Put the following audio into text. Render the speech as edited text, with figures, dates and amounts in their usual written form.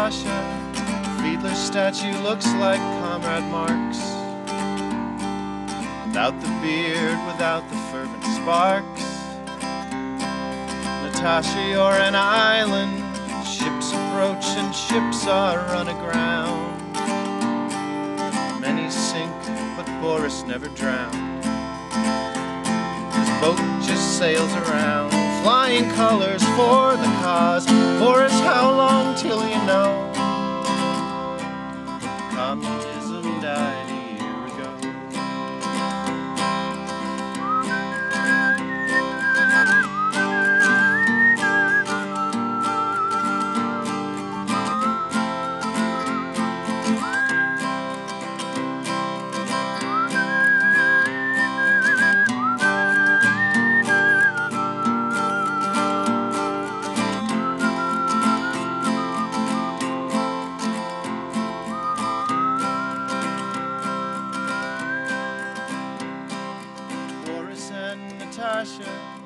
Natasha. Fiedler's statue looks like Comrade Marx. Without the beard, without the fervent sparks. Natasha, you're an island. Ships approach and ships are run aground. Many sink, but Boris never drowned. His boat just sails around, flying colors for the cause. Boris, how long till you know communism died a year ago? Natasha,